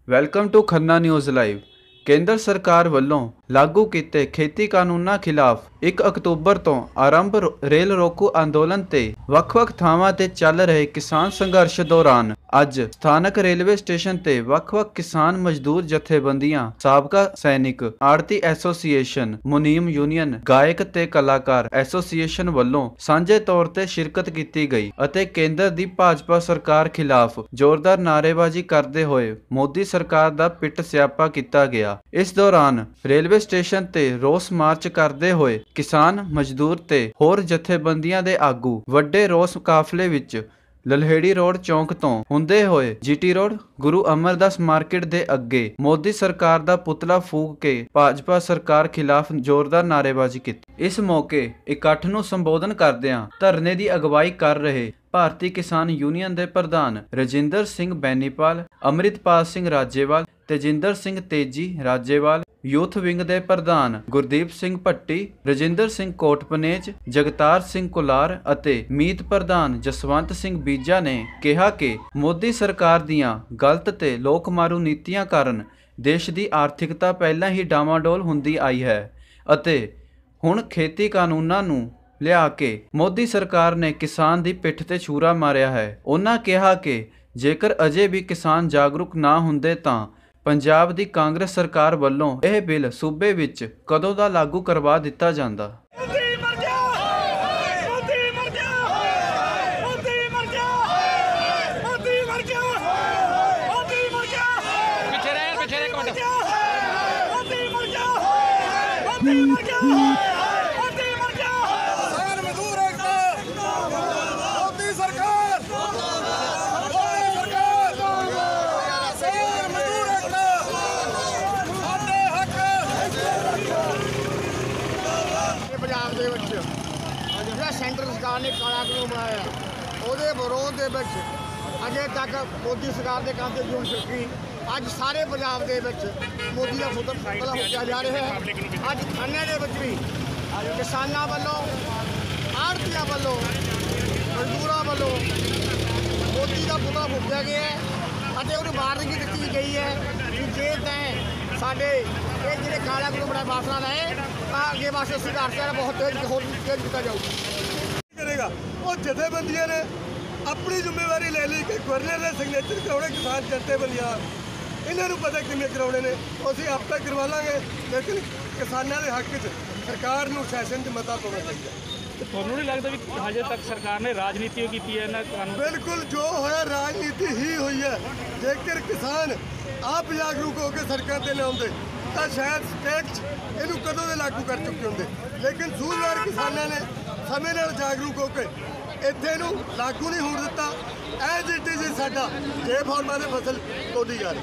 Welcome to Khanna news live. ਕੇਂਦਰ ਸਰਕਾਰ ਵੱਲੋਂ ਲਾਗੂ ਕੀਤੇ ਖੇਤੀ ਕਾਨੂੰਨਾਂ ਖਿਲਾਫ 1 ਅਕਤੂਬਰ ਤੋਂ ਆਰੰਭ ਰੇਲ ਰੋਕੂ ਅੰਦੋਲਨ ਤੇ ਵੱਖ-ਵੱਖ ਥਾਵਾਂ ਤੇ ਚੱਲ ਰਹੇ ਕਿਸਾਨ ਸੰਘਰਸ਼ ਦੌਰਾਨ ਅੱਜ ਸਥਾਨਕ ਰੇਲਵੇ ਸਟੇਸ਼ਨ ਤੇ ਵੱਖ-ਵੱਖ ਕਿਸਾਨ ਮਜ਼ਦੂਰ ਜਥੇਬੰਦੀਆਂ, ਸਾਬਕਾ ਸੈਨਿਕ, ਆੜਤੀ ਐਸੋਸੀਏਸ਼ਨ, ਮੁਨੀਮ ਯੂਨੀਅਨ, ਗਾਇਕ ਤੇ ਕਲਾਕਾਰ ਐਸੋਸੀਏਸ਼ਨ ਵੱਲੋਂ ਸਾਂਝੇ ਤੌਰ ਤੇ ਸ਼ਿਰਕਤ ਕੀਤੀ ਗਈ ਅਤੇ ਕੇਂਦਰ ਦੀ ਭਾਜਪਾ ਸਰਕਾਰ ਖਿਲਾਫ ਜ਼ੋਰਦਾਰ ਨਾਅਰੇਬਾਜ਼ੀ ਕਰਦੇ ਹੋਏ ਮੋਦੀ ਸਰਕਾਰ ਦਾ ਪਿੱਟ ਸਿਆਪਾ ਕੀਤਾ ਗਿਆ। ਇਸ ਦੌਰਾਨ ਰੇਲਵੇ ਸਟੇਸ਼ਨ ਤੇ ਰੋਸ ਮਾਰਚ ਕਰਦੇ ਹੋਏ ਕਿਸਾਨ, ਮਜ਼ਦੂਰ ਤੇ ਹੋਰ ਜਥੇਬੰਦੀਆਂ ਦੇ ਆਗੂ ਵੱਡੇ ਰੋਸ ਕਾਫਲੇ ਵਿੱਚ ਲਲਹੇੜੀ ਰੋਡ ਚੌਂਕ ਤੋਂ ਹੁੰਦੇ ਹੋਏ GT road, Guru Amardas market ਦੇ ਅੱਗੇ ਮੋਦੀ ਸਰਕਾਰ ਦਾ ਪੁਤਲਾ ਫੂਕ ਕੇ ਭਾਜਪਾ ਸਰਕਾਰ ਖਿਲਾਫ ਜ਼ੋਰਦਾਰ ਨਾਅਰੇਬਾਜ਼ੀ ਕੀਤੀ। ਇਸ ਮੌਕੇ ਇਕੱਠ ਨੂੰ ਸੰਬੋਧਨ ਕਰਦਿਆਂ ਧਰਨੇ ਦੀ ਅਗਵਾਈ ਕਰ ਰਹੇ ਭਾਰਤੀ ਕਿਸਾਨ ਯੂਨੀਅਨ ਦੇ ਪ੍ਰਧਾਨ ਰਜਿੰਦਰ ਸਿੰਘ ਬੈਨੀਪਾਲ, ਅੰਮ੍ਰਿਤਪਾਲ ਸਿੰਘ ਰਾਜੇਵਾਲ, ਤੇਜਿੰਦਰ ਸਿੰਘ ਤੇਜੀ ਰਾਜੇਵਾਲ, ਯੂਥ ਵਿੰਗ ਦੇ ਪ੍ਰਧਾਨ ਗੁਰਦੀਪ ਸਿੰਘ ਭੱਟੀ, ਰਜਿੰਦਰ ਸਿੰਘ ਕੋਟਪਨੇਜ, ਜਗਤਾਰ ਸਿੰਘ ਕੁਲਾਰ ਅਤੇ ਮੀਤ ਪ੍ਰਧਾਨ ਜਸਵੰਤ ਸਿੰਘ ਬੀਜਾ ਨੇ ਕਿਹਾ ਕਿ ਮੋਦੀ ਸਰਕਾਰ ਦੀਆਂ ਗਲਤ ਤੇ ਲੋਕ ਮਾਰੂ ਨੀਤੀਆਂ ਕਾਰਨ ਦੇਸ਼ ਦੀ ਆਰਥਿਕਤਾ ਪਹਿਲਾਂ ਹੀ ਡਾਵਾਡੋਲ ਹੁੰਦੀ ਆਈ ਹੈ ਅਤੇ ਹੁਣ ਖੇਤੀ ਕਾਨੂੰਨਾਂ ਨੂੰ ਲਿਆ ਕੇ ਮੋਦੀ ਸਰਕਾਰ ਨੇ ਕਿਸਾਨ ਦੀ ਪਿੱਠ ਤੇ ਛੁਰਾ ਮਾਰਿਆ ਹੈ। ਉਹਨਾਂ ਕਿਹਾ ਕਿ ਜੇਕਰ ਅਜੇ ਵੀ ਕਿਸਾਨ ਜਾਗਰੂਕ ਨਾ ਹੁੰਦੇ ਤਾਂ ਪੰਜਾਬ ਦੀ ਕਾਂਗਰਸ ਸਰਕਾਰ ਵੱਲੋਂ ਇਹ ਬਿੱਲ ਸੂਬੇ ਵਿੱਚ ਕਦੋਂ ਦਾ ਲਾਗੂ ਕਰਵਾ ਦਿੱਤਾ ਜਾਂਦਾ। सेंटर सरकार ने काला कानून बनाया ਉਹਦੇ ਵਿਰੋਧ ਦੇ ਵਿੱਚ ਅਜੇ ਤੱਕ ਮੋਦੀ ਸਰਕਾਰ ਦੇ ਕੰਮ ਤੇ ਜੂਨ ਛੁੱਟੀ ਅੱਜ ਸਾਰੇ ਪੰਜਾਬ ਦੇ ਵਿੱਚ ਮੋਦੀ ਦਾ ਪੁਤਲਾ ਫੂਕਿਆ ਜਾ ਰਿਹਾ ਹੈ। ਅੱਜ ਖੰਨੇ ਦੇ ਵਿੱਚ ਵੀ ਕਿਸਾਨਾਂ ਵੱਲੋਂ, ਆੜ੍ਹਤੀਆਂ ਵੱਲੋਂ, ਮਜ਼ਦੂਰਾਂ ਵੱਲੋਂ ਮੋਦੀ ਦਾ ਪੁਤਲਾ ਫੂਕਿਆ ਗਿਆ ਹੈ ਅਤੇ ਉਹਨੂੰ ਵਾਰਨਿੰਗ ਦਿੱਤੀ ਗਈ ਹੈ ਕਿ ਜੇ ਤੈਂ ਸਾਡੇ ਇਹ ਜਿਹੜੇ ਕਾਲਾ ਕਾਨੂੰਨ ਬਣਾ ਵਾਸਨਾ ਲਏ ਤਾਂ ਅੱਗੇ ਵਾਸਤੇ ਸੰਘਰਸ਼ ਬਹੁਤ ਤੇਜ਼ ਕੀਤਾ ਜਾਊਗਾ। ਉਹ ਜਥੇਬੰਦੀਆਂ ਨੇ ਆਪਣੀ ਜ਼ਿੰਮੇਵਾਰੀ ਲੈ ਲਈ ਕਿ ਗਵਰਨਰ ਦੇ ਸਿਗਨੇਚਰ ਕਰਾਉਣੇ ਕਿਸਾਨ ਜਥੇਬੰਦੀਆਂ, ਇਹਨਾਂ ਨੂੰ ਪਤਾ ਕਿੰਨੇ ਕਰਾਉਣੇ ਨੇ, ਅਸੀਂ ਆਪੇ ਕਰਵਾ ਲਾਂਗੇ, ਲੇਕਿਨ ਕਿਸਾਨਾਂ ਦੇ ਹੱਕ 'ਚ ਸਰਕਾਰ ਨੂੰ ਸੈਸ਼ਨ 'ਚ ਮਤਾ ਪਾਉਣਾ ਚਾਹੀਦਾ। ਤੁਹਾਨੂੰ ਨਹੀਂ ਲੱਗਦਾ ਵੀ ਹਜੇ ਤੱਕ ਸਰਕਾਰ ਨੇ ਰਾਜਨੀਤੀ ਕੀਤੀ ਹੈ ਇਹਨਾਂ ਕਾਨੂੰਨ? ਬਿਲਕੁਲ, ਜੋ ਹੋਇਆ ਰਾਜਨੀਤੀ ਹੀ ਹੋਈ ਹੈ। ਜੇਕਰ ਕਿਸਾਨ ਆਪ ਜਾਗਰੂਕ ਹੋ ਕੇ ਸੜਕਾਂ ਤੇ ਲਿਆਉਂਦੇ ਤਾਂ ਸ਼ਾਇਦ ਸਟੇਟ 'ਚ ਇਹਨੂੰ ਕਦੋਂ ਦੇ ਲਾਗੂ ਕਰ ਚੁੱਕੇ ਹੁੰਦੇ, ਲੇਕਿਨ ਸੂਝਵਾਨ ਕਿਸਾਨਾਂ ਨੇ ਸਮੇਂ ਨਾਲ ਜਾਗਰੂਕ ਹੋ ਕੇ ਇੱਥੇ ਨੂੰ ਲਾਗੂ ਨਹੀਂ ਹੋਣ ਦਿੱਤਾ। ਐਜ਼ ਇਟ ਇਜ਼ ਸਾਡਾ ਜੇ ਫਾਰਮਾਂ ਦੇ ਫਸਲ ਤੋੜੀ ਜਾ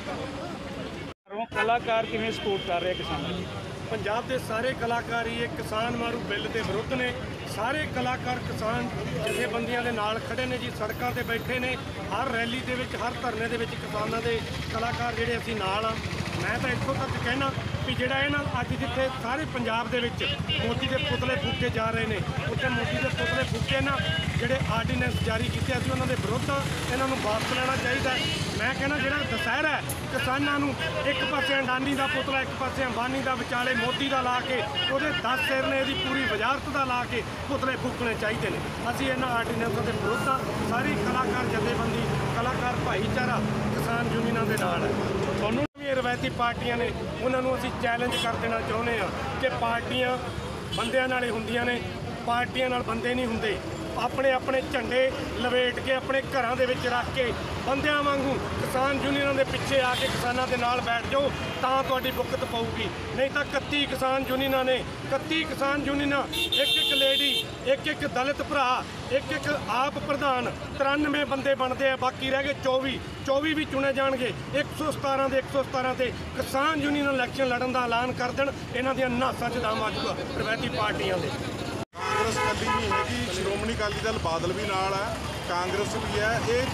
ਰਹੀ। ਕਲਾਕਾਰ ਕਿਵੇਂ ਸਪੋਰਟ ਕਰ ਰਹੇ ਕਿਸਾਨਾਂ ਦੀ? ਪੰਜਾਬ ਦੇ ਸਾਰੇ ਕਲਾਕਾਰ ਹੀ ਇਹ ਕਿਸਾਨ ਮਾਰੂ ਬਿੱਲ ਦੇ ਵਿਰੁੱਧ ਨੇ। ਸਾਰੇ ਕਲਾਕਾਰ ਕਿਸਾਨ ਜਥੇਬੰਦੀਆਂ ਦੇ ਨਾਲ ਖੜੇ ਨੇ ਜੀ, ਸੜਕਾਂ ਤੇ ਬੈਠੇ ਨੇ। ਹਰ ਰੈਲੀ ਦੇ ਵਿੱਚ, ਹਰ ਧਰਨੇ ਦੇ ਵਿੱਚ ਕਿਸਾਨਾਂ ਦੇ ਕਲਾਕਾਰ ਜਿਹੜੇ ਅਸੀਂ ਨਾਲ ਆ। ਮੈਂ ਤਾਂ ਇੱਥੋਂ ਤੱਕ ਕਹਿਣਾ ਵੀ ਜਿਹੜਾ ਇਹ ਨਾ ਅੱਜ ਜਿੱਥੇ ਸਾਰੇ ਪੰਜਾਬ ਦੇ ਵਿੱਚ ਮੋਦੀ ਦੇ ਪੁਤਲੇ ਫੂਕੇ ਜਾ ਰਹੇ ਨੇ, ਉੱਥੇ ਮੋਦੀ ਦੇ ਪੁਤਲੇ ਫੂਕੇ ਨਾ ਜਿਹੜੇ ਆਰਡੀਨੈਂਸ ਜਾਰੀ ਕੀਤੇ ਅਸੀਂ ਉਹਨਾਂ ਦੇ ਵਿਰੁੱਧ ਇਹਨਾਂ ਨੂੰ ਵਾਪਸ ਲੈਣਾ ਚਾਹੀਦਾ। ਮੈਂ ਕਹਿੰਦਾ ਜਿਹੜਾ ਦੁਸਹਿਰਾ ਹੈ ਕਿਸਾਨਾਂ ਨੂੰ ਇੱਕ ਪਾਸੇ ਅਡਾਨੀ ਦਾ ਪੁਤਲਾ, ਇੱਕ ਪਾਸੇ ਅੰਬਾਨੀ ਦਾ, ਵਿਚਾਲੇ ਮੋਦੀ ਦਾ ਲਾ ਕੇ ਉਹਦੇ 10 ਸਿਰ ਨੇ ਇਹਦੀ ਪੂਰੀ ਵਜ਼ਾਰਤ ਦਾ ਲਾ ਕੇ ਪੁਤਲੇ ਫੂਕਣੇ ਚਾਹੀਦੇ ਨੇ। ਅਸੀਂ ਇਹਨਾਂ ਆਰਡੀਨੈਂਸਾਂ ਦੇ ਵਿਰੁੱਧ ਆ। ਸਾਰੀ ਕਲਾਕਾਰ ਜਥੇਬੰਦੀ, ਕਲਾਕਾਰ ਭਾਈਚਾਰਾ ਕਿਸਾਨ ਯੂਨੀਅਨਾਂ ਦੇ ਨਾਲ ਹੈ। ਤੁਹਾਨੂੰ ਵੀ ਰਵਾਇਤੀ ਪਾਰਟੀਆਂ ਨੇ ਉਹਨਾਂ ਨੂੰ ਅਸੀਂ ਚੈਲੰਜ ਕਰ ਦੇਣਾ ਚਾਹੁੰਦੇ ਹਾਂ ਕਿ ਪਾਰਟੀਆਂ ਬੰਦਿਆਂ ਨਾਲ ਹੀ ਹੁੰਦੀਆਂ ਨੇ, ਪਾਰਟੀਆਂ ਨਾਲ ਬੰਦੇ ਨਹੀਂ ਹੁੰਦੇ। ਆਪਣੇ ਆਪਣੇ ਝੰਡੇ ਲਵੇਟ ਕੇ ਆਪਣੇ ਘਰਾਂ ਦੇ ਵਿੱਚ ਰੱਖ ਕੇ ਬੰਦਿਆਂ ਵਾਂਗੂ ਕਿਸਾਨ ਯੂਨੀਅਨਾਂ ਦੇ ਪਿੱਛੇ ਆ ਕੇ ਕਿਸਾਨਾਂ ਦੇ ਨਾਲ ਬੈਠ ਜਾਓ ਤਾਂ ਤੁਹਾਡੀ ਬੁੱਕਤ ਪਊਗੀ। ਨਹੀਂ ਤਾਂ 31 ਕਿਸਾਨ ਯੂਨੀਅਨਾਂ ਨੇ, 31 ਕਿਸਾਨ ਯੂਨੀਅਨਾਂ, ਇੱਕ ਲੇਡੀ, ਇੱਕ ਦਲਿਤ ਭਰਾ, ਇੱਕ ਆਪ ਪ੍ਰਧਾਨ, 93 ਬੰਦੇ ਬਣਦੇ ਆ, ਬਾਕੀ ਰਹਿ ਗਏ 24 ਵੀ ਚੁਣੇ ਜਾਣਗੇ। 117 ਦੇ 117 ਤੇ ਕਿਸਾਨ ਯੂਨੀਅਨ ਇਲੈਕਸ਼ਨ ਲੜਨ ਦਾ ਐਲਾਨ ਕਰ ਦੇਣ, ਇਹਨਾਂ ਦੀਆਂ ਨਾਸਾਂ 'ਚ ਦਮ ਆ ਜਾਊਗਾ ਰਵਾਇਤੀ ਪਾਰਟੀਆਂ ਦੇ। ਕਾਂਗਰਸ ਕੱਲੀ ਨਹੀਂ ਹੈਗੀ, ਸ਼੍ਰੋਮਣੀ ਅਕਾਲੀ ਦਲ ਬਾਦਲ ਵੀ ਨਾਲ ਹੈ, ਕਾਂਗਰਸ ਵੀ ਹੈ। ਇਹ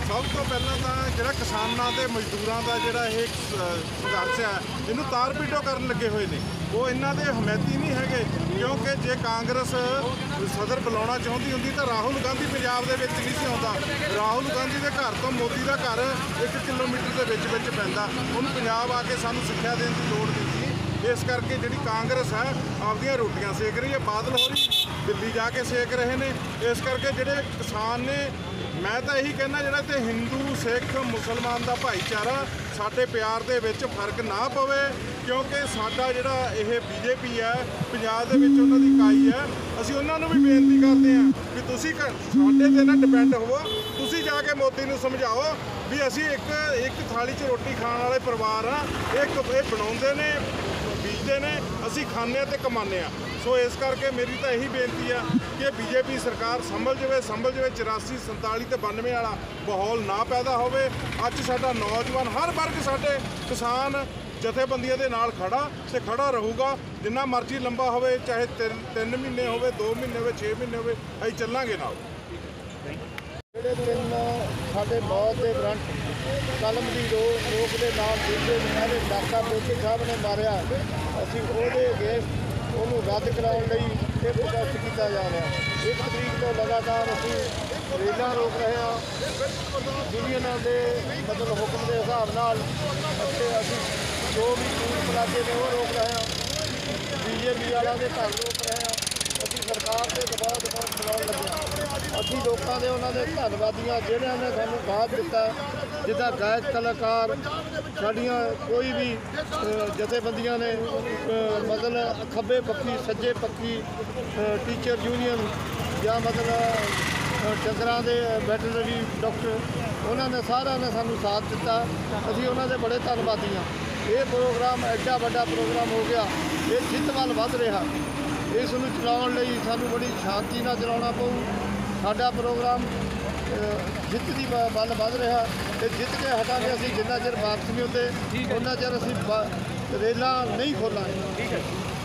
ਸਭ ਤੋਂ ਪਹਿਲਾਂ ਤਾਂ ਜਿਹੜਾ ਕਿਸਾਨਾਂ ਤੇ ਮਜ਼ਦੂਰਾਂ ਦਾ ਜਿਹੜਾ ਇਹ ਸੰਘਰਸ਼ ਹੈ ਇਹਨੂੰ ਤਾਰ ਪੀਟੋ ਕਰਨ ਲੱਗੇ ਹੋਏ ਨੇ। ਉਹ ਇਹਨਾਂ ਦੇ ਹਮਾਇਤੀ ਨਹੀਂ ਹੈਗੇ, ਕਿਉਂਕਿ ਜੇ ਕਾਂਗਰਸ ਸਦਰ ਬੁਲਾਉਣਾ ਚਾਹੁੰਦੀ ਹੁੰਦੀ ਤਾਂ ਰਾਹੁਲ ਗਾਂਧੀ ਪੰਜਾਬ ਦੇ ਵਿੱਚ ਨਹੀਂ ਸੀ ਆਉਂਦਾ। ਰਾਹੁਲ ਗਾਂਧੀ ਦੇ ਘਰ ਤੋਂ ਮੋਦੀ ਦਾ ਘਰ 1 ਕਿਲੋਮੀਟਰ ਦੇ ਵਿੱਚ ਪੈਂਦਾ। ਉਹਨੂੰ ਪੰਜਾਬ ਆ ਕੇ ਸਾਨੂੰ ਸਿੱਖਿਆ ਦੇਣ ਦੀ ਲੋੜ ਨਹੀਂ ਸੀ। ਇਸ ਕਰਕੇ ਜਿਹੜੀ ਕਾਂਗਰਸ ਹੈ ਆਪਦੀਆਂ ਰੋਟੀਆਂ ਸੇਕ ਰਹੀ ਹੈ। ਬਾਦਲ ਹੋਰੀ ਦਿੱਲੀ ਜਾ ਕੇ ਸੇਕ ਰਹੇ ਨੇ। ਇਸ ਕਰਕੇ ਜਿਹੜੇ ਕਿਸਾਨ ਨੇ, ਮੈਂ ਤਾਂ ਇਹੀ ਕਹਿੰਦਾ ਜਿਹੜਾ ਤੇ ਹਿੰਦੂ ਸਿੱਖ ਮੁਸਲਮਾਨ ਦਾ ਭਾਈਚਾਰਾ ਸਾਡੇ ਪਿਆਰ ਦੇ ਵਿੱਚ ਫਰਕ ਨਾ ਪਵੇ, ਕਿਉਂਕਿ ਸਾਡਾ ਜਿਹੜਾ ਇਹ ਬੀਜੇਪੀ ਹੈ ਪੰਜਾਬ ਦੇ ਵਿੱਚ ਉਹਨਾਂ ਦੀ ਇਕਾਈ ਹੈ। ਅਸੀਂ ਉਹਨਾਂ ਨੂੰ ਵੀ ਬੇਨਤੀ ਕਰਦੇ ਹਾਂ ਵੀ ਤੁਸੀਂ ਸਾਡੇ ਤੇ ਨਾ ਡਿਪੈਂਡ ਹੋਵੋ। ਤੁਸੀਂ ਜਾ ਕੇ ਮੋਦੀ ਨੂੰ ਸਮਝਾਓ ਵੀ ਅਸੀਂ ਇੱਕ ਥਾਲੀ 'ਚ ਰੋਟੀ ਖਾਣ ਵਾਲੇ ਪਰਿਵਾਰ ਆ। ਇਹ ਬਣਾਉਂਦੇ ਨੇ, ਬੀਜਦੇ ਨੇ, ਅਸੀਂ ਖਾਂਦੇ ਤੇ ਕਮਾਉਂਦੇ ਆ। ਸੋ ਇਸ ਕਰਕੇ ਮੇਰੀ ਤਾਂ ਇਹੀ ਬੇਨਤੀ ਆ ਕਿ ਬੀਜੇਪੀ ਸਰਕਾਰ ਸੰਭਲ ਜਾਵੇ 84, 47 ਤੇ 92 ਵਾਲਾ ਮਾਹੌਲ ਨਾ ਪੈਦਾ ਹੋਵੇ। ਅੱਜ ਸਾਡਾ ਨੌਜਵਾਨ ਹਰ ਵਰਗ ਸਾਡੇ ਕਿਸਾਨ ਜਥੇਬੰਦੀਆਂ ਦੇ ਨਾਲ ਖੜਾ ਰਹੂਗਾ। ਜਿੰਨਾ ਮਰਜ਼ੀ ਲੰਬਾ ਹੋਵੇ, ਚਾਹੇ 3 ਮਹੀਨੇ ਹੋਵੇ, 2 ਮਹੀਨੇ ਹੋਵੇ, 6 ਮਹੀਨੇ ਹੋਵੇ, ਅਸੀਂ ਚੱਲਾਂਗੇ ਨਾਲ। ਜਿਹੜੇ 3 ਸਾਡੇ ਮੌਤ ਦੇ ਗਰੰਟ ਕਲਮ ਦੀ ਰੋਕ ਦੇ ਨਾਲ ਦੂਜੇ ਜਿਹੜੇ ਡਾਕਟਰ ਬੋਚੇ ਸਾਹਿਬ ਨੇ ਮਾਰਿਆ, ਅਸੀਂ ਉਹਦੇ ਅਗੇਂਸਟ ਉਹਨੂੰ ਰੱਦ ਕਰਾਉਣ ਲਈ ਇਹ ਪ੍ਰੋਟੈਸਟ ਕੀਤਾ ਜਾ ਰਿਹਾ। 1 ਤਰੀਕ ਤੋਂ ਲਗਾਤਾਰ ਅਸੀਂ ਰੇਲਾਂ ਰੋਕ ਰਹੇ ਹਾਂ ਯੂਨੀਅਨਾਂ ਦੇ ਮਤਲਬ ਹੁਕਮ ਦੇ ਹਿਸਾਬ ਨਾਲ, ਅਤੇ ਅਸੀਂ ਜੋ ਵੀ ਟੂਲ ਪਲਾਜ਼ੇ ਨੇ ਉਹ ਰੋਕ ਰਹੇ ਹਾਂ। ਬੀਜੇਪੀ ਵਾਲਿਆਂ ਦੇ ਘਰ ਰੋਕ ਰਹੇ ਹਾਂ। ਅਸੀਂ ਸਰਕਾਰ ਦੇ ਦਬਾਅ ਬਣਾਉਣ ਲੱਗੇ ਹਾਂ। ਅਸੀਂ ਲੋਕਾਂ ਦੇ ਉਹਨਾਂ ਦੇ ਧੰਨਵਾਦੀਆਂ ਜਿਹੜਿਆਂ ਨੇ ਸਾਨੂੰ ਸਾਥ ਦਿੱਤਾ, ਜਿੱਦਾਂ ਗਾਇਕ ਕਲਾਕਾਰ, ਸਾਡੀਆਂ ਕੋਈ ਵੀ ਜਥੇਬੰਦੀਆਂ ਨੇ, ਮਤਲਬ ਖੱਬੇ ਪੱਖੀ ਸੱਜੇ ਪੱਖੀ, ਟੀਚਰ ਯੂਨੀਅਨ ਜਾਂ ਮਤਲਬ ਡੰਗਰਾਂ ਦੇ ਵੈਟਰਨਰੀ ਡਾਕਟਰ, ਉਹਨਾਂ ਨੇ ਸਾਰਿਆਂ ਨੇ ਸਾਨੂੰ ਸਾਥ ਦਿੱਤਾ। ਅਸੀਂ ਉਹਨਾਂ ਦੇ ਬੜੇ ਧੰਨਵਾਦੀ ਹਾਂ। ਇਹ ਪ੍ਰੋਗਰਾਮ ਐਡਾ ਵੱਡਾ ਪ੍ਰੋਗਰਾਮ ਹੋ ਗਿਆ, ਇਹ ਜਿੱਤ ਵੱਲ ਵੱਧ ਰਿਹਾ। ਇਸ ਨੂੰ ਚਲਾਉਣ ਲਈ ਸਾਨੂੰ ਬੜੀ ਸ਼ਾਂਤੀ ਨਾਲ ਚਲਾਉਣਾ ਪਊ। ਸਾਡਾ ਪ੍ਰੋਗਰਾਮ ਜਿੱਤ ਦੀ ਵੱਲ ਵੱਧ ਰਿਹਾ ਤੇ ਜਿੱਤ ਕੇ ਹਟਾਂਗੇ। ਅਸੀਂ ਜਿੰਨਾ ਚਿਰ ਵਾਪਸ ਨਹੀਂ ਹੁੰਦੇ ਉਹਨਾਂ ਚਿਰ ਅਸੀਂ ਰੇਲਾਂ ਨਹੀਂ ਖੋਲਾਂਗੇ। ਠੀਕ ਹੈ।